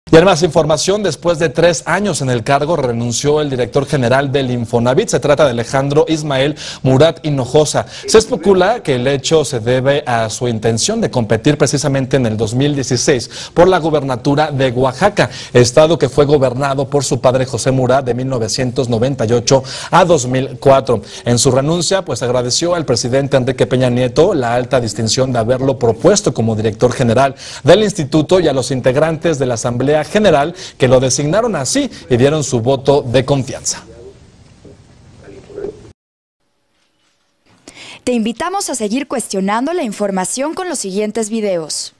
Y en más información, después de 3 años en el cargo, renunció el director general del Infonavit. Se trata de Alejandro Ismael Murat Hinojosa. Se especula que el hecho se debe a su intención de competir precisamente en el 2016 por la gubernatura de Oaxaca, estado que fue gobernado por su padre José Murat de 1998 a 2004. En su renuncia, pues agradeció al presidente Enrique Peña Nieto la alta distinción de haberlo propuesto como director general del instituto y a los integrantes de la Asamblea General que lo designaron así y dieron su voto de confianza. Te invitamos a seguir cuestionando la información con los siguientes videos.